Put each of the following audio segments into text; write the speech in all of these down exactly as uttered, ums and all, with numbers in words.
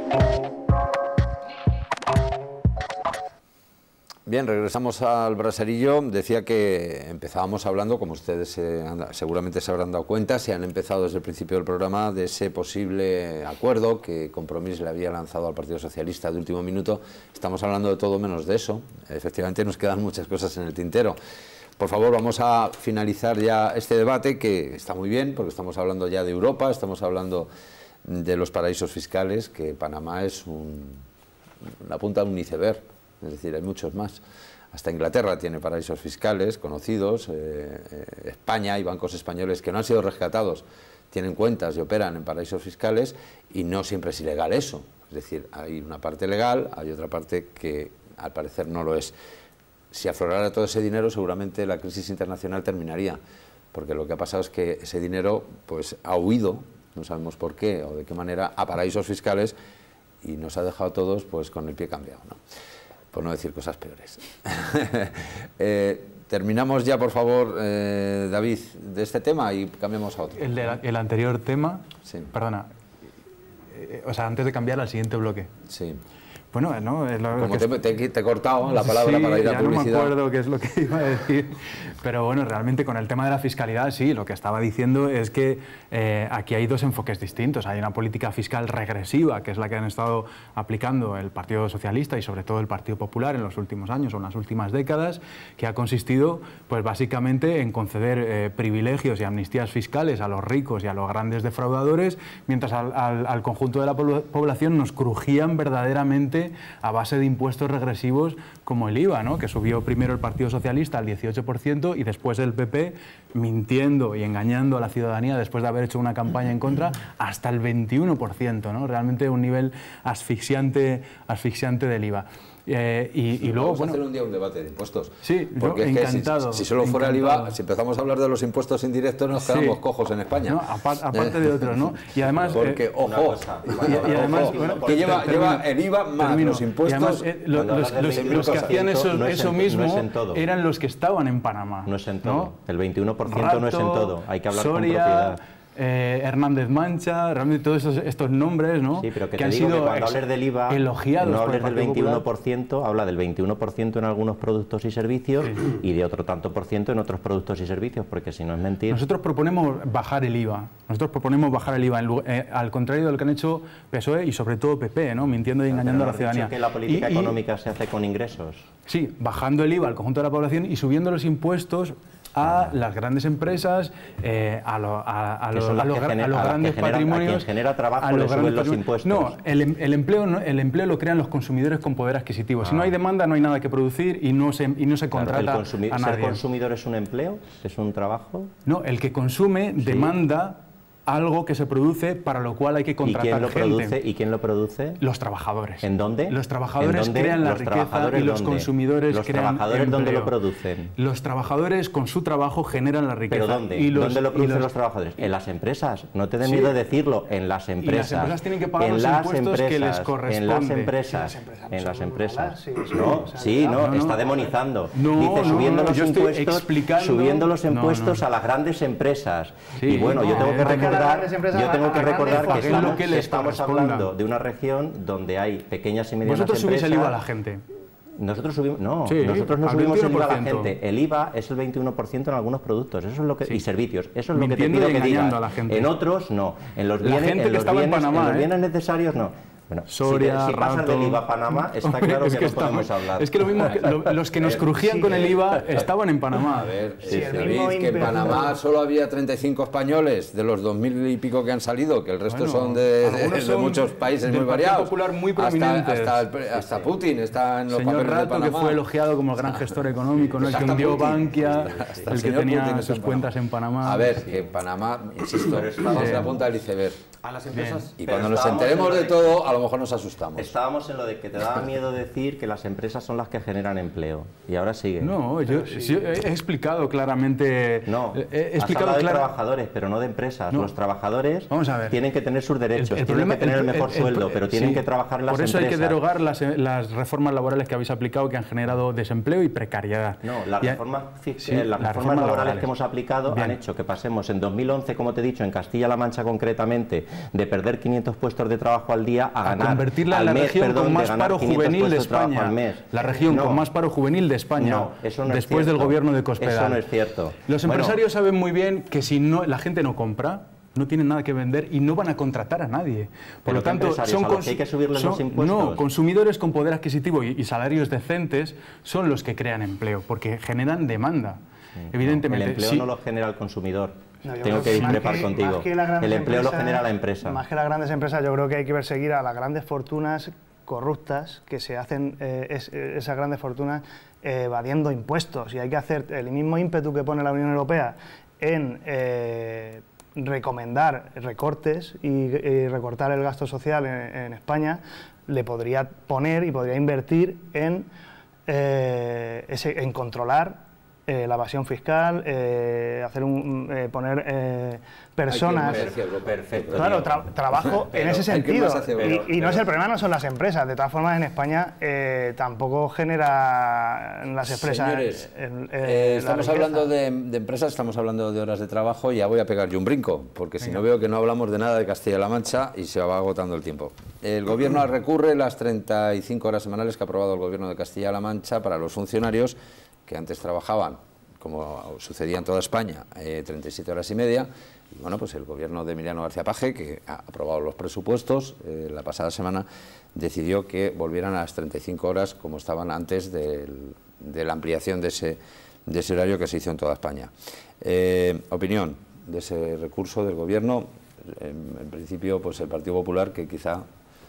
Bien, regresamos al braserillo. Decía que empezábamos hablando, como ustedes eh, anda, seguramente se habrán dado cuenta, se han empezado desde el principio del programa, de ese posible acuerdo que Compromís le había lanzado al Partido Socialista de último minuto. Estamos hablando de todo menos de eso. Efectivamente nos quedan muchas cosas en el tintero. Por favor, vamos a finalizar ya este debate, que está muy bien, porque estamos hablando ya de Europa, estamos hablando de los paraísos fiscales, que Panamá es un, una punta de un iceberg. Es decir, hay muchos más. Hasta Inglaterra tiene paraísos fiscales conocidos, eh, eh, España y bancos españoles que no han sido rescatados tienen cuentas y operan en paraísos fiscales, y no siempre es ilegal eso. Es decir, hay una parte legal, hay otra parte que al parecer no lo es. Si aflorara todo ese dinero, seguramente la crisis internacional terminaría, porque lo que ha pasado es que ese dinero pues ha huido, no sabemos por qué o de qué manera, a paraísos fiscales, y nos ha dejado todos pues con el pie cambiado, ¿no? Por no decir cosas peores. eh, terminamos ya, por favor, eh, David, de este tema y cambiamos a otro. El, de la, el anterior tema, sí. Perdona, eh, o sea, antes de cambiar al siguiente bloque. Sí. Bueno, no, es lo Como que te, te, te he cortado la palabra sí, para ir a ya publicidad. No me acuerdo qué es lo que iba a decir, pero bueno, realmente con el tema de la fiscalidad, sí, lo que estaba diciendo es que eh, aquí hay dos enfoques distintos. Hay una política fiscal regresiva, que es la que han estado aplicando el Partido Socialista y sobre todo el Partido Popular en los últimos años o en las últimas décadas, que ha consistido, pues básicamente, en conceder eh, privilegios y amnistías fiscales a los ricos y a los grandes defraudadores, mientras al, al, al conjunto de la población nos crujían verdaderamente a base de impuestos regresivos como el I V A, ¿no? Que subió primero el Partido Socialista al dieciocho por ciento y después el P P, mintiendo y engañando a la ciudadanía después de haber hecho una campaña en contra, hasta el veintiuno por ciento, ¿no? Realmente un nivel asfixiante, asfixiante del I V A. Eh, y, y luego, vamos bueno, a hacer un día un debate de impuestos. Sí, porque yo es que encantado. Si, si solo fuera encantado. el I V A, si empezamos a hablar de los impuestos indirectos, nos quedamos sí. cojos en España. No, aparte, aparte de otros, ¿no? Y además, porque, eh, ojo, cosa, y, y además, ojo bueno, que lleva, termino, lleva el I V A más termino. los impuestos. Además, eh, lo, los, los, los, los que hacían eso, no eso en, mismo no eran los que estaban en Panamá. No es en todo. ¿No? El veintiuno por ciento Rato, no es en todo. Hay que hablar Soria, con propiedad. Eh, Hernández Mancha, realmente todos estos, estos nombres, ¿no? Sí, pero que, que te han digo sido que cuando hables del I V A, elogiados no por hables el del veintiuno por ciento, habla del veintiuno por ciento en algunos productos y servicios sí. y de otro tanto por ciento en otros productos y servicios, porque si no es mentir. Nosotros proponemos bajar el I V A, nosotros proponemos bajar el I V A, en, eh, al contrario de lo que han hecho P S O E y sobre todo P P, ¿no? Mintiendo y engañando a la ciudadanía. Que la política y, económica y, se hace con ingresos. Sí, bajando el I V A al conjunto de la población y subiendo los impuestos a las grandes empresas, eh, a, lo, a, a, lo, a, lo, genera, a los grandes genera, patrimonios. A quien genera trabajo a los le suben los impuestos. No, el, el, empleo, no, el empleo lo crean los consumidores con poder adquisitivo. Ah. Si no hay demanda, no hay nada que producir y no se, y no se contrata claro, el a nadie. ¿Ser consumidor es un empleo? ¿Es un trabajo? No, el que consume sí. demanda algo que se produce para lo cual hay que contratar ¿Y quién lo gente. Produce? ¿Y quién lo produce? Los trabajadores. ¿En dónde? Los trabajadores ¿En dónde? crean la los riqueza y los ¿dónde? consumidores ¿Los crean trabajadores empleo. dónde lo producen? Los trabajadores con su trabajo generan la riqueza. ¿Pero dónde? Y los, ¿Dónde lo producen los... los trabajadores? En las empresas. No te dé sí. miedo decirlo. En las empresas. Y las empresas tienen que pagar en los las impuestos empresas, que les corresponden. En las empresas. Sí, las en las empresas. Sí, sí, no, o sea, sí, no, no, no, está no, demonizando. No, Dice subiendo no, los yo impuestos, explicando... subiendo los impuestos no, no. a las grandes empresas. Sí, y bueno, no, yo tengo que no, recordar, yo tengo que recordar que estamos, que que estamos hablando de una región donde hay pequeñas y medianas Vosotros empresas. Subís el I V A a la gente. Nosotros subimos, no, sí, nosotros no subimos el I V A a la gente. El I V A es el veintiuno por ciento en algunos productos, eso es lo que sí. y servicios. Eso es lo Mintiendo que te pido que digas. A la gente. En otros no. En los la bienes, gente en que los estaba bienes, en Panamá, en los ¿eh? bienes necesarios no. Bueno, Soria, si, si pasas Rato... del I V A a Panamá, está claro es que, que no estamos, podemos hablar. Es que lo mismo, que lo, los que nos crujían sí, con el I V A estaban en Panamá. A ver, sí, sí, David, que en Panamá solo había treinta y cinco españoles de los dos mil y pico que han salido, que el resto bueno, son, de, de, son de muchos países muy variados. Popular muy prominentes. Hasta, hasta, hasta Putin está en los señor papeles Rato, de Panamá. Que fue elogiado como el gran gestor económico, ¿no? El que hundió Bankia, el, el que tenía Putin sus cuentas en Panamá. A ver, que en Panamá, insisto, estamos en la punta del iceberg. A las empresas. Y cuando nos enteremos de todo, a lo mejor nos asustamos. Estábamos en lo de que te daba miedo decir que las empresas son las que generan empleo. Y ahora sigue. No, yo, yo he explicado claramente... No, he explicado has hablado clar... de trabajadores, pero no de empresas. No. Los trabajadores Vamos a ver. tienen que tener sus derechos, el, el tienen que tener el, el mejor el, sueldo, el, pero tienen sí. que trabajar en las empresas. Por eso hay que derogar las, las reformas laborales que habéis aplicado, que han generado desempleo y precariedad. No, las y reformas, sí, las las reformas reformas laborales, laborales que hemos aplicado Bien. han hecho que pasemos en dos mil once, como te he dicho, en Castilla-La Mancha concretamente, de perder quinientos puestos de trabajo al día a a convertirla en la mes, región perdón, con más de paro juvenil de España. La región no, con más paro juvenil de España, no, eso no después es del cierto. gobierno de Cospedal. Eso no es cierto. Los empresarios bueno, saben muy bien que si no, la gente no compra, no tienen nada que vender y no van a contratar a nadie. Por lo tanto, son, ¿a los que hay que subirles son los impuestos? No, consumidores con poder adquisitivo y, y salarios decentes son los que crean empleo, porque generan demanda. Sí, evidentemente. No, el empleo sí. no lo genera el consumidor. No, Tengo que discrepar que, contigo. El empleo empresas, lo genera la empresa. Más que las grandes empresas, yo creo que hay que perseguir a las grandes fortunas corruptas que se hacen eh, es, esas grandes fortunas eh, evadiendo impuestos. Y hay que hacer el mismo ímpetu que pone la Unión Europea en eh, recomendar recortes y, y recortar el gasto social en, en España, le podría poner y podría invertir en, eh, ese, en controlar Eh, la evasión fiscal, eh, hacer un, eh, poner eh, personas... Perfecto, perfecto, claro, tra trabajo en ese sentido. Pero, y, y no es el problema, no son las empresas. De todas formas, en España eh, tampoco genera las empresas... Señores, el, el, eh, estamos hablando de, de empresas, estamos hablando de horas de trabajo, y ya voy a pegar yo un brinco, porque si no veo que no hablamos de nada de Castilla-La Mancha y se va agotando el tiempo. El Gobierno recurre las treinta y cinco horas semanales que ha aprobado el Gobierno de Castilla-La Mancha para los funcionarios que antes trabajaban, como sucedía en toda España, eh, treinta y siete horas y media. Y bueno, pues el gobierno de Emiliano García Paje, que ha aprobado los presupuestos eh, la pasada semana, decidió que volvieran a las treinta y cinco horas como estaban antes del, de la ampliación de ese, de ese horario que se hizo en toda España. Eh, opinión de ese recurso del gobierno. En, en principio, pues el Partido Popular, que quizá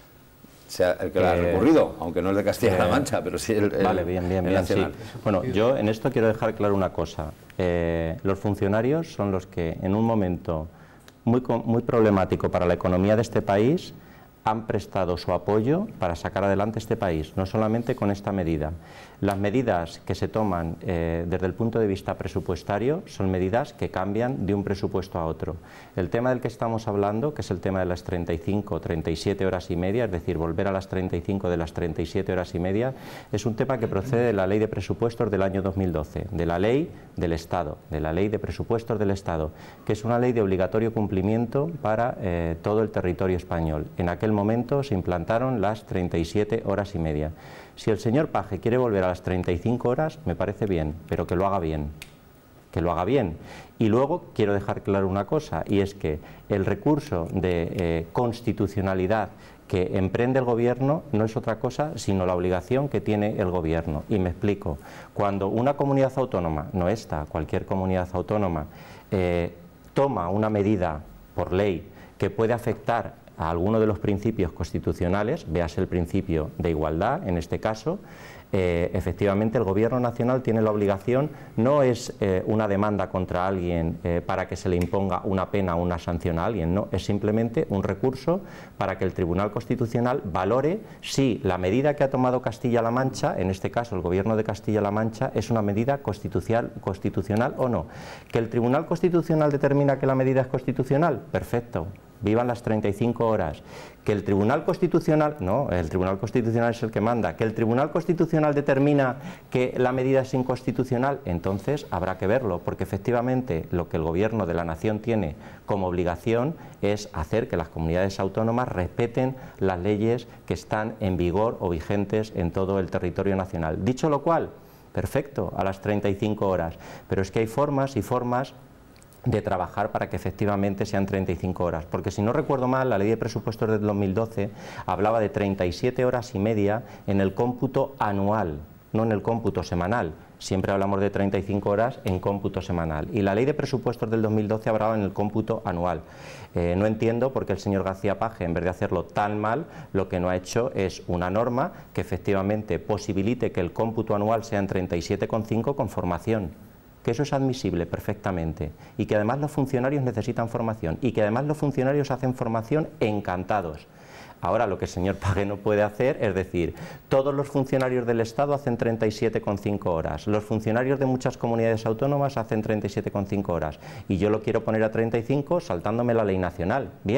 sea el que lo ha recurrido, aunque no es de Castilla-La Mancha, pero sí el, el Vale, bien, bien, el bien, sí. Bueno, yo en esto quiero dejar claro una cosa. Eh, los funcionarios son los que en un momento muy, muy problemático para la economía de este país han prestado su apoyo para sacar adelante este país, no solamente con esta medida. Las medidas que se toman eh, desde el punto de vista presupuestario son medidas que cambian de un presupuesto a otro. El tema del que estamos hablando, que es el tema de las treinta y cinco, treinta y siete horas y media, es decir, volver a las treinta y cinco de las treinta y siete horas y media, es un tema que procede de la Ley de Presupuestos del año dos mil doce, de la Ley del Estado, de la Ley de Presupuestos del Estado, que es una ley de obligatorio cumplimiento para eh, todo el territorio español. En aquel momento se implantaron las treinta y siete horas y media. Si el señor Paje quiere volver a las treinta y cinco horas, me parece bien, pero que lo haga bien, que lo haga bien. Y luego quiero dejar claro una cosa, y es que el recurso de eh, constitucionalidad que emprende el Gobierno no es otra cosa sino la obligación que tiene el Gobierno. Y me explico. Cuando una comunidad autónoma, no esta, cualquier comunidad autónoma, eh, toma una medida por ley que puede afectar a alguno de los principios constitucionales, véase el principio de igualdad en este caso, eh, efectivamente el Gobierno nacional tiene la obligación, no es eh, una demanda contra alguien eh, para que se le imponga una pena o una sanción a alguien, no, es simplemente un recurso para que el Tribunal Constitucional valore si la medida que ha tomado Castilla-La Mancha, en este caso el Gobierno de Castilla-La Mancha, es una medida constitucional, constitucional o no. ¿Que el Tribunal Constitucional determina que la medida es constitucional? Perfecto. Vivan las treinta y cinco horas. Que el Tribunal Constitucional, no, el Tribunal Constitucional es el que manda, que el Tribunal Constitucional determina que la medida es inconstitucional, entonces habrá que verlo, porque efectivamente lo que el Gobierno de la Nación tiene como obligación es hacer que las comunidades autónomas respeten las leyes que están en vigor o vigentes en todo el territorio nacional. Dicho lo cual, perfecto, a las treinta y cinco horas, pero es que hay formas y formas de trabajar para que efectivamente sean treinta y cinco horas, porque si no recuerdo mal, la Ley de Presupuestos del dos mil doce hablaba de treinta y siete horas y media en el cómputo anual, no en el cómputo semanal. Siempre hablamos de treinta y cinco horas en cómputo semanal, y la Ley de Presupuestos del dos mil doce hablaba en el cómputo anual. Eh, no entiendo por qué el señor García Paje, en vez de hacerlo tan mal, lo que no ha hecho es una norma que efectivamente posibilite que el cómputo anual sea en treinta y siete coma cinco con formación. Que eso es admisible perfectamente, y que además los funcionarios necesitan formación, y que además los funcionarios hacen formación encantados. Ahora lo que el señor Paje no puede hacer es decir, todos los funcionarios del Estado hacen treinta y siete coma cinco horas, los funcionarios de muchas comunidades autónomas hacen treinta y siete coma cinco horas, y yo lo quiero poner a treinta y cinco saltándome la ley nacional. Bien,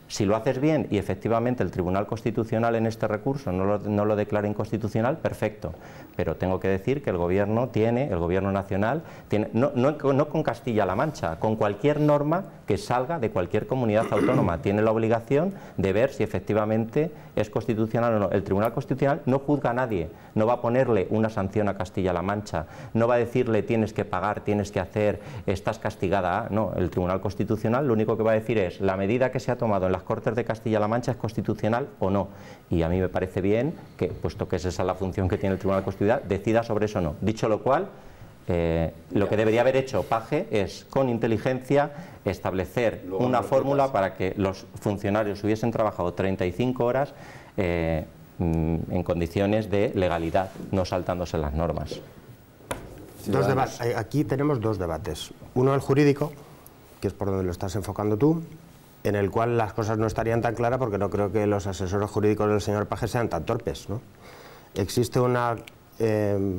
Si lo haces bien y efectivamente el Tribunal Constitucional en este recurso no lo, no lo declara inconstitucional, perfecto. Pero tengo que decir que el Gobierno tiene, el Gobierno nacional, tiene, no, no, no con Castilla-La Mancha, con cualquier norma que salga de cualquier comunidad autónoma, tiene la obligación de ver si efectivamente es constitucional o no. El Tribunal Constitucional no juzga a nadie, no va a ponerle una sanción a Castilla-La Mancha, no va a decirle tienes que pagar, tienes que hacer, estás castigada. No, el Tribunal Constitucional lo único que va a decir es la medida que se ha tomado en las Cortes de Castilla-La Mancha es constitucional o no. Y a mí me parece bien que, puesto que es esa la función que tiene el Tribunal Constitucional, decida sobre eso o no. Dicho lo cual, eh, lo que debería haber hecho Paje es, con inteligencia, establecer Luego una fórmula para que los funcionarios hubiesen trabajado treinta y cinco horas eh, en condiciones de legalidad, no saltándose las normas. Dos debates. Aquí tenemos dos debates. Uno, el jurídico, que es por donde lo estás enfocando tú, en el cual las cosas no estarían tan claras porque no creo que los asesores jurídicos del señor Paje sean tan torpes, ¿no? Existe una eh,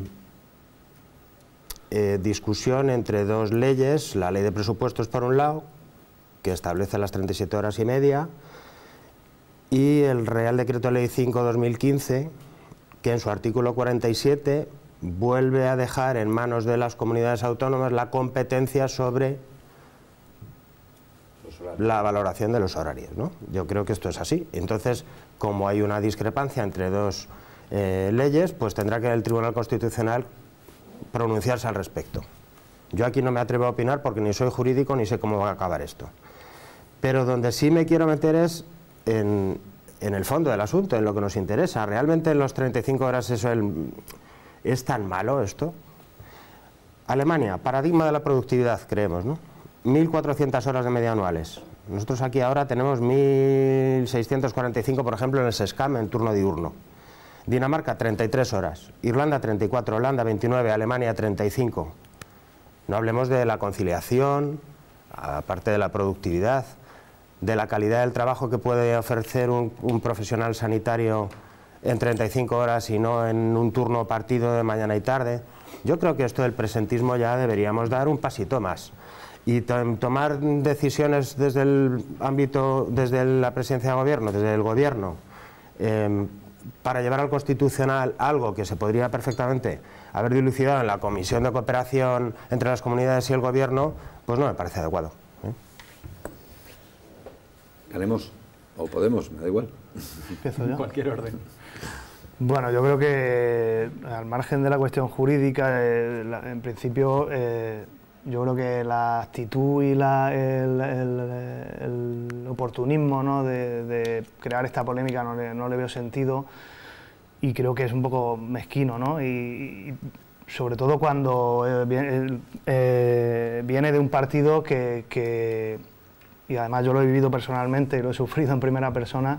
eh, discusión entre dos leyes, la ley de presupuestos por un lado, que establece las treinta y siete horas y media, y el Real Decreto Ley cinco barra dos mil quince, que en su artículo cuarenta y siete vuelve a dejar en manos de las comunidades autónomas la competencia sobre la valoración de los horarios, ¿no? Yo creo que esto es así. Entonces, como hay una discrepancia entre dos eh, leyes, pues tendrá que el Tribunal Constitucional pronunciarse al respecto. Yo aquí no me atrevo a opinar porque ni soy jurídico ni sé cómo va a acabar esto. Pero donde sí me quiero meter es en, en el fondo del asunto, en lo que nos interesa. ¿Realmente en los treinta y cinco horas eso el, es tan malo esto? Alemania, paradigma de la productividad, creemos, ¿no? mil cuatrocientas horas de media anuales. Nosotros aquí ahora tenemos mil seiscientos cuarenta y cinco, por ejemplo, en el SESCAM, en turno diurno. Dinamarca, treinta y tres horas. Irlanda, treinta y cuatro. Holanda, veintinueve. Alemania, treinta y cinco. No hablemos de la conciliación, aparte de la productividad, de la calidad del trabajo que puede ofrecer un, un profesional sanitario en treinta y cinco horas y no en un turno partido de mañana y tarde. Yo creo que esto del presentismo ya deberíamos dar un pasito más. Y to tomar decisiones desde el ámbito, desde la presidencia de gobierno, desde el gobierno, eh, para llevar al constitucional algo que se podría perfectamente haber dilucidado en la comisión de cooperación entre las comunidades y el gobierno, pues no me parece adecuado, ¿eh? ¿Ganemos? ¿O podemos? Me da igual. Empiezo yo. En cualquier orden. Bueno, yo creo que al margen de la cuestión jurídica, eh, la, en principio, eh, yo creo que la actitud y la, el, el, el oportunismo, ¿no?, de, de crear esta polémica no le, no le veo sentido y creo que es un poco mezquino, ¿no? Y, y sobre todo cuando eh, viene, eh, viene de un partido que, que, y además yo lo he vivido personalmente y lo he sufrido en primera persona,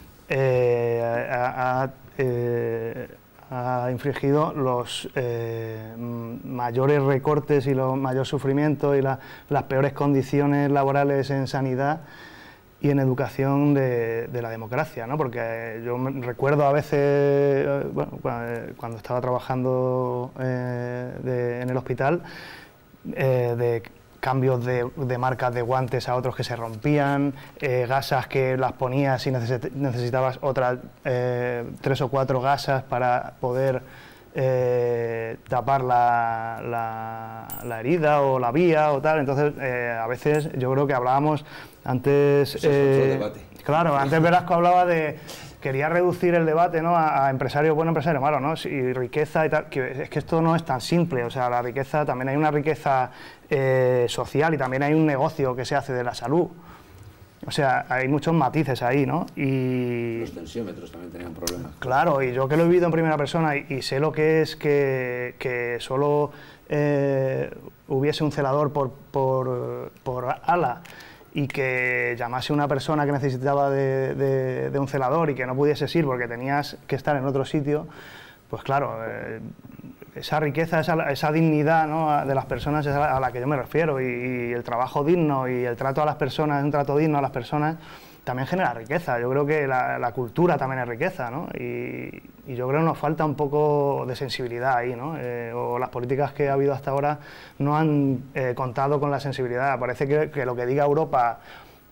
eh, ha, ha, eh, ha infligido los eh, mayores recortes y los mayores sufrimientos y la, las peores condiciones laborales en sanidad y en educación de, de la democracia, ¿no? Porque yo me recuerdo a veces, bueno, cuando estaba trabajando eh, de, en el hospital, eh, de cambios de, de marcas de guantes a otros que se rompían, eh, gasas que las ponías y necesitabas otras eh, tres o cuatro gasas para poder eh, tapar la, la, la herida o la vía o tal. Entonces, eh, a veces yo creo que hablábamos antes... Eso es otro debate. Claro, antes Velasco hablaba de... Quería reducir el debate, ¿no?, a, a empresarios buenos, empresarios malos, ¿no? Y riqueza y tal, que es que esto no es tan simple. O sea, la riqueza, también hay una riqueza eh, social y también hay un negocio que se hace de la salud. O sea, hay muchos matices ahí, ¿no? Y los tensiómetros también tenían problemas. Claro, y yo que lo he vivido en primera persona y, y sé lo que es que, que solo eh, hubiese un celador por, por, por ala, y que llamase una persona que necesitaba de, de, de un celador y que no pudiese ir porque tenías que estar en otro sitio, pues claro, eh, esa riqueza, esa, esa dignidad, ¿no?, de las personas es a la, a la que yo me refiero, y, y el trabajo digno y el trato a las personas, un trato digno a las personas, también genera riqueza. Yo creo que la, la cultura también es riqueza, ¿no? Y, y yo creo que nos falta un poco de sensibilidad ahí, ¿no? Eh, o las políticas que ha habido hasta ahora no han eh, contado con la sensibilidad. Parece que, que lo que diga Europa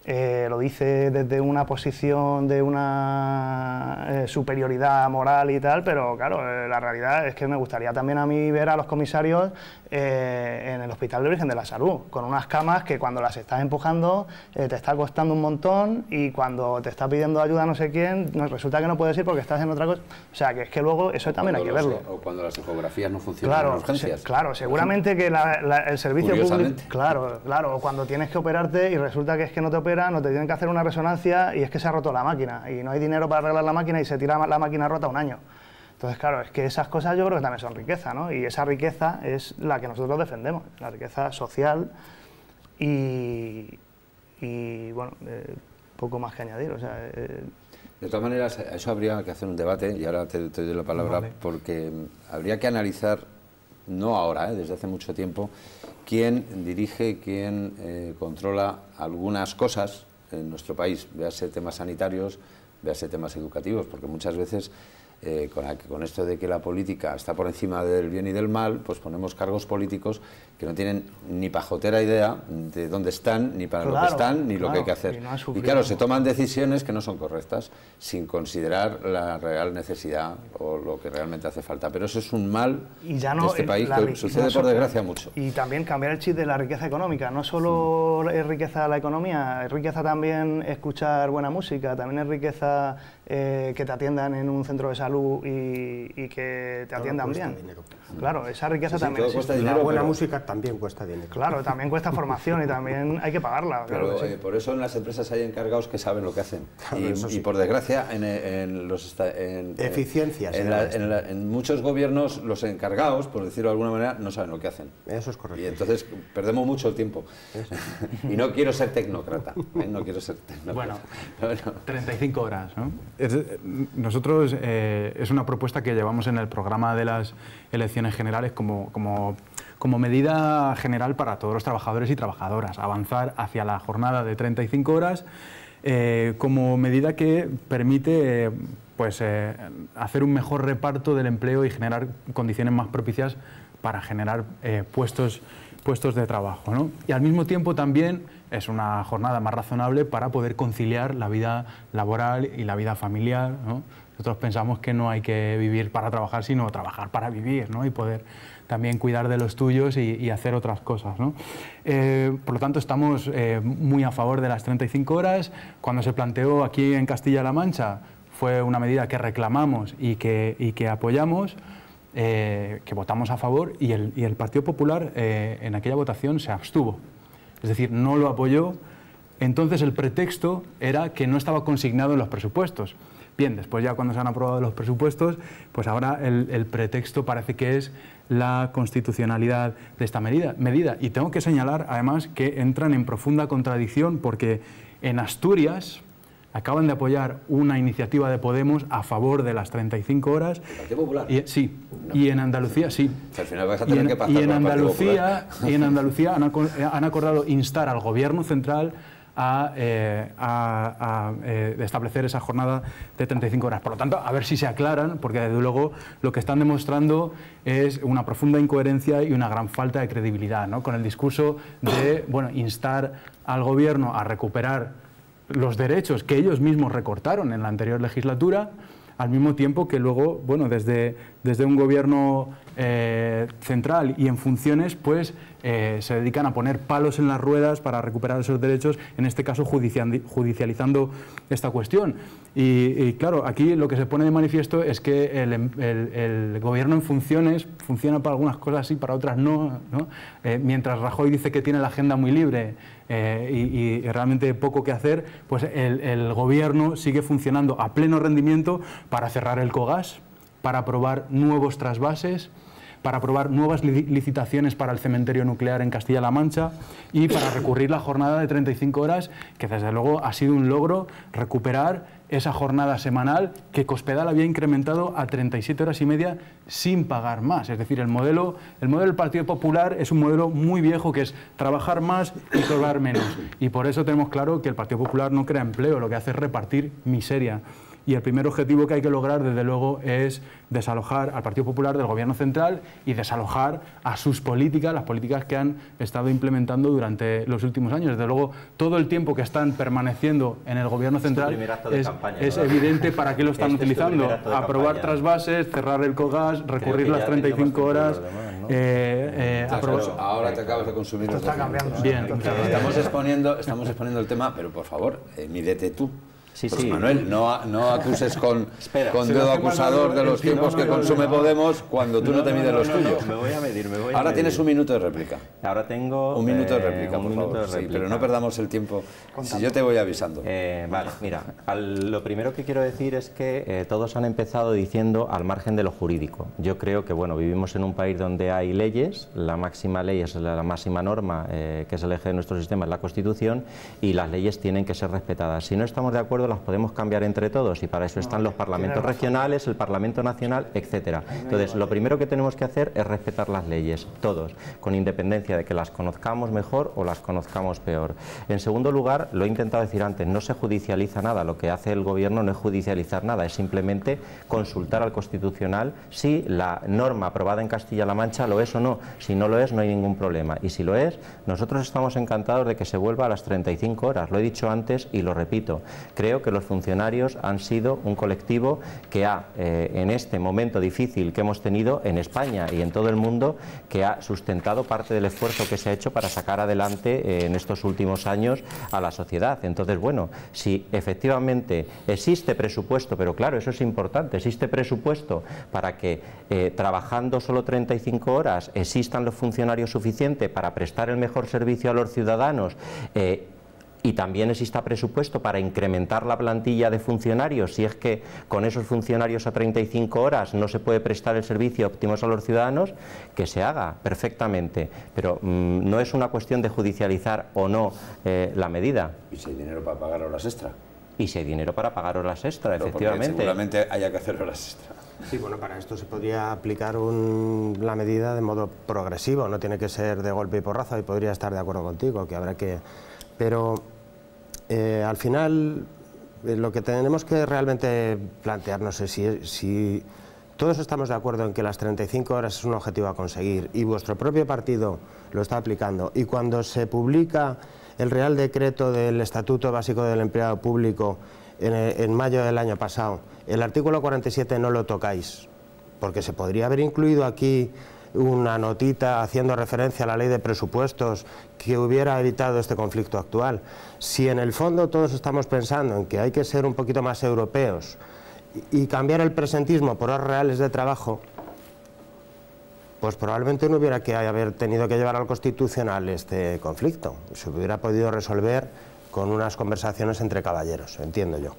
eh, lo dice desde una posición de una eh, superioridad moral y tal, pero claro, eh, la realidad es que me gustaría también a mí ver a los comisarios eh, en el Hospital de Virgen de la Salud, con unas camas que cuando las estás empujando eh, te está costando un montón, y cuando te está pidiendo ayuda no sé quién, no, resulta que no puedes ir porque estás en otra cosa. O sea, que es que luego eso también hay que verlo. O cuando las ecografías no funcionan Claro, en urgencias. se, claro, seguramente que la, la, el servicio público... Claro, claro, o cuando tienes que operarte y resulta que es que no te operan, o te tienen que hacer una resonancia y es que se ha roto la máquina y no hay dinero para arreglar la máquina y se tira la máquina rota un año. Entonces, claro, es que esas cosas yo creo que también son riqueza, ¿no? Y esa riqueza es la que nosotros defendemos, la riqueza social y, y bueno, eh, poco más que añadir, o sea... Eh, De todas maneras, a eso habría que hacer un debate, y ahora te, te doy la palabra, vale. Porque habría que analizar, no ahora, ¿eh? Desde hace mucho tiempo, quién dirige, quién eh, controla algunas cosas en nuestro país, véase temas sanitarios, véase temas educativos, porque muchas veces eh, con, con esto de que la política está por encima del bien y del mal, pues ponemos cargos políticos que no tienen ni pajotera idea de dónde están, ni para claro, lo que están, ni claro, lo que hay que hacer. Y, no y claro, se toman decisiones que no son correctas, sin considerar la real necesidad o lo que realmente hace falta. Pero eso es un mal y ya no, de este país que sucede no, por desgracia mucho. Y también cambiar el chip de la riqueza económica. No solo sí. es riqueza la economía, es riqueza también escuchar buena música, también es riqueza eh, que te atiendan en un centro de salud y, y que te atiendan bien. Dinero. Claro, esa riqueza sí, sí, también existe. Dinero, la buena pero... música también cuesta dinero. Claro, también cuesta formación y también hay que pagarla. Pero claro, eh, sí. por eso en las empresas hay encargados que saben lo que hacen. Claro, y, sí. y por desgracia, en, en los... En, Eficiencias. En, la, en, la, en muchos gobiernos, los encargados, por decirlo de alguna manera, no saben lo que hacen. Eso es correcto. Y entonces perdemos mucho el tiempo. Y no quiero ser tecnócrata. ¿eh? No quiero ser tecnócrata. Bueno, bueno. treinta y cinco horas, ¿no? Es, nosotros, eh, es una propuesta que llevamos en el programa de las elecciones generales como, como, como medida general para todos los trabajadores y trabajadoras. Avanzar hacia la jornada de treinta y cinco horas eh, como medida que permite eh, pues, eh, hacer un mejor reparto del empleo y generar condiciones más propicias para generar eh, puestos, puestos de trabajo, ¿no? Y al mismo tiempo también es una jornada más razonable para poder conciliar la vida laboral y la vida familiar, ¿no? Nosotros pensamos que no hay que vivir para trabajar, sino trabajar para vivir, ¿no? Y poder también cuidar de los tuyos y, y hacer otras cosas, ¿no? Eh, por lo tanto, estamos eh, muy a favor de las treinta y cinco horas. Cuando se planteó aquí en Castilla-La Mancha, fue una medida que reclamamos y que, y que apoyamos, eh, que votamos a favor, y el, y el Partido Popular eh, en aquella votación se abstuvo. Es decir, no lo apoyó. Entonces el pretexto era que no estaba consignado en los presupuestos. Bien, después ya cuando se han aprobado los presupuestos, pues ahora el, el pretexto parece que es la constitucionalidad de esta medida, medida. Y tengo que señalar además que entran en profunda contradicción porque en Asturias acaban de apoyar una iniciativa de Podemos a favor de las treinta y cinco horas. ¿El Partido Popular? Y, sí, no. y en Andalucía, sí. Al final vas a tener y en, que pactar y en con el Partido Andalucía, Popular. y en Andalucía han, han acordado instar al Gobierno central a, eh, a, a eh, establecer esa jornada de treinta y cinco horas. Por lo tanto, a ver si se aclaran, porque desde luego lo que están demostrando es una profunda incoherencia y una gran falta de credibilidad, ¿no? Con el discurso de, bueno, instar al Gobierno a recuperar los derechos que ellos mismos recortaron en la anterior legislatura, al mismo tiempo que luego, bueno, desde, desde un gobierno eh, central y en funciones, pues eh, se dedican a poner palos en las ruedas para recuperar esos derechos, en este caso judicializando esta cuestión. Y, y claro, aquí lo que se pone de manifiesto es que el, el, el gobierno en funciones funciona para algunas cosas sí, para otras no, ¿no? Eh, mientras Rajoy dice que tiene la agenda muy libre eh, y, y realmente poco que hacer, pues el, el gobierno sigue funcionando a pleno rendimiento para cerrar el Cogas, para aprobar nuevos trasvases, para aprobar nuevas licitaciones para el cementerio nuclear en Castilla-La Mancha y para recurrir la jornada de treinta y cinco horas, que desde luego ha sido un logro recuperar esa jornada semanal que Cospedal había incrementado a treinta y siete horas y media sin pagar más. Es decir, el modelo, el modelo del Partido Popular es un modelo muy viejo que es trabajar más y cobrar menos. Y por eso tenemos claro que el Partido Popular no crea empleo, lo que hace es repartir miseria. y el primer objetivo que hay que lograr, desde luego, es desalojar al Partido Popular del Gobierno central y desalojar a sus políticas, las políticas que han estado implementando durante los últimos años. Desde luego, todo el tiempo que están permaneciendo en el Gobierno central es, campaña, es evidente para qué lo están este utilizando. Aprobar trasvases, cerrar el COGAS, recurrir las treinta y cinco horas... Demás, ¿no? eh, eh, claro, ahora te acabas de consumir. Esto está cambiando. Bien, estamos exponiendo, estamos exponiendo el tema, pero por favor, eh, mídete tú. Sí, pues sí. Manuel, no, no acuses con, con dedo acusador de los tiempos que consume Podemos cuando tú no te mides los tuyos. Me voy a medir, me voy a Ahora medir. Tienes un minuto de réplica. Ahora tengo... Un minuto de eh, réplica, un por minuto favor. de réplica. Sí, pero no perdamos el tiempo. Si yo te voy avisando. Eh, vale, mira, al, lo primero que quiero decir es que eh, todos han empezado diciendo al margen de lo jurídico. Yo creo que, bueno, vivimos en un país donde hay leyes, la máxima ley es la, la máxima norma, eh, que es el eje de nuestro sistema, es la Constitución, y las leyes tienen que ser respetadas. Si no estamos de acuerdo, las podemos cambiar entre todos, y para eso están los parlamentos regionales, el Parlamento Nacional, etcétera. Entonces, lo primero que tenemos que hacer es respetar las leyes, todos, con independencia de que las conozcamos mejor o las conozcamos peor. En segundo lugar, lo he intentado decir antes, no se judicializa nada, lo que hace el Gobierno no es judicializar nada, es simplemente consultar al Constitucional si la norma aprobada en Castilla-La Mancha lo es o no. Si no lo es, no hay ningún problema, y si lo es, nosotros estamos encantados de que se vuelva a las treinta y cinco horas, lo he dicho antes y lo repito. Creo que los funcionarios han sido un colectivo que ha, eh, en este momento difícil que hemos tenido en España y en todo el mundo, que ha sustentado parte del esfuerzo que se ha hecho para sacar adelante eh, en estos últimos años a la sociedad. Entonces, bueno, si efectivamente existe presupuesto, pero claro, eso es importante, existe presupuesto para que eh, trabajando solo treinta y cinco horas existan los funcionarios suficientes para prestar el mejor servicio a los ciudadanos, eh, y también exista presupuesto para incrementar la plantilla de funcionarios, si es que con esos funcionarios a treinta y cinco horas no se puede prestar el servicio óptimo a los ciudadanos, que se haga perfectamente, pero mmm, no es una cuestión de judicializar o no eh, la medida. ¿Y si hay dinero para pagar horas extra? Y si hay dinero para pagar horas extra, pero efectivamente. Seguramente haya que hacer horas extra. Sí, bueno, para esto se podría aplicar un, la medida de modo progresivo, no tiene que ser de golpe y porrazo, y podría estar de acuerdo contigo, que habrá que... Pero eh, al final eh, lo que tenemos que realmente plantearnos es si, si todos estamos de acuerdo en que las treinta y cinco horas es un objetivo a conseguir y vuestro propio partido lo está aplicando, y cuando se publica el Real Decreto del Estatuto Básico del Empleado Público en, en mayo del año pasado, el artículo cuarenta y siete no lo tocáis, porque se podría haber incluido aquí una notita haciendo referencia a la ley de presupuestos que hubiera evitado este conflicto actual. Si en el fondo todos estamos pensando en que hay que ser un poquito más europeos y cambiar el presentismo por horas reales de trabajo, pues probablemente no hubiera que haber tenido que llevar al Constitucional este conflicto. Se hubiera podido resolver con unas conversaciones entre caballeros, entiendo yo.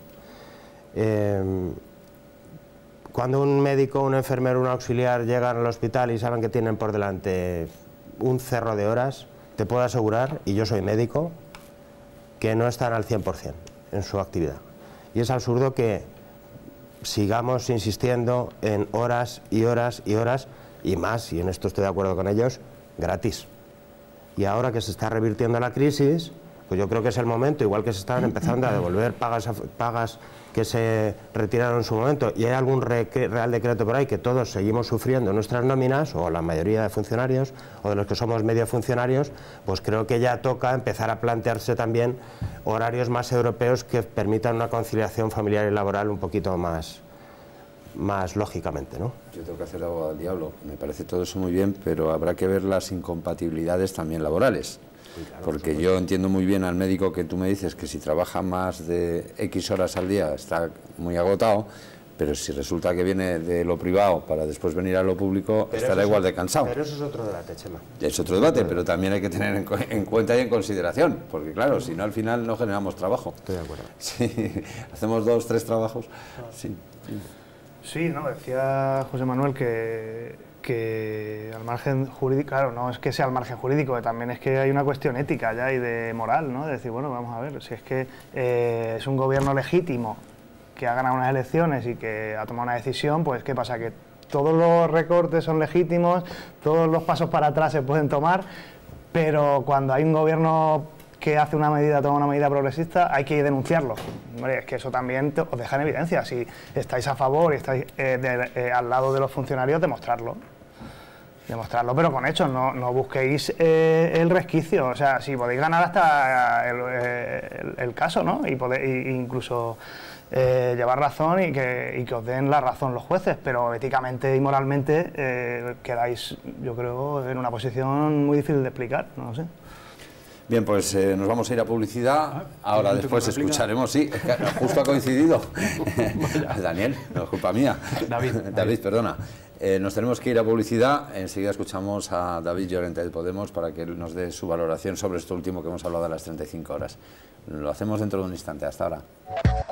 Eh, Cuando un médico, un enfermero, un auxiliar llegan al hospital y saben que tienen por delante un cerro de horas, te puedo asegurar, y yo soy médico, que no están al cien por cien en su actividad. Y es absurdo que sigamos insistiendo en horas y horas y horas, y más, y en esto estoy de acuerdo con ellos, gratis. Y ahora que se está revirtiendo la crisis, pues yo creo que es el momento, igual que se están empezando a devolver pagas, pagas que se retiraron en su momento, y hay algún re real decreto por ahí que todos seguimos sufriendo nuestras nóminas, o la mayoría de funcionarios, o de los que somos medio funcionarios, pues creo que ya toca empezar a plantearse también horarios más europeos que permitan una conciliación familiar y laboral un poquito más, más lógicamente, ¿no? Yo tengo que hacer de abogado del diablo, me parece todo eso muy bien, pero habrá que ver las incompatibilidades también laborales. Sí, claro, porque yo entiendo muy bien al médico que tú me dices que si trabaja más de X horas al día está muy agotado, pero si resulta que viene de lo privado para después venir a lo público, pero estará igual de cansado. Pero eso es otro debate, Chema. Es otro debate, pero también hay que tener en, en cuenta y en consideración, porque claro, si no al final no generamos trabajo. Estoy de acuerdo. Si hacemos dos, tres trabajos, sí. Sí, no, decía José Manuel que, que al margen jurídico, claro, no es que sea al margen jurídico, que también es que hay una cuestión ética ya y de moral, ¿no? De decir, bueno, vamos a ver, si es que eh, es un gobierno legítimo que ha ganado unas elecciones y que ha tomado una decisión, pues ¿qué pasa? Que todos los recortes son legítimos, todos los pasos para atrás se pueden tomar, pero cuando hay un gobierno que hace una medida, toma una medida progresista, hay que denunciarlo. Hombre, es que eso también te, os deja en evidencia. Si estáis a favor y estáis eh, de, eh, al lado de los funcionarios, demostrarlo. Demostrarlo, pero con hechos, no, no busquéis eh, el resquicio. O sea, si podéis ganar hasta el, el, el caso, ¿no? Y podéis incluso eh, llevar razón y que, y que os den la razón los jueces, pero éticamente y moralmente eh, quedáis, yo creo, en una posición muy difícil de explicar, no lo sé. Bien, pues eh, nos vamos a ir a publicidad. Ahora después escucharemos, sí, es que justo ha coincidido. Daniel, no es culpa mía. David. David, perdona. Eh, nos tenemos que ir a publicidad. Enseguida escuchamos a David Llorente de Podemos para que nos dé su valoración sobre esto último que hemos hablado de las treinta y cinco horas. Lo hacemos dentro de un instante. Hasta ahora.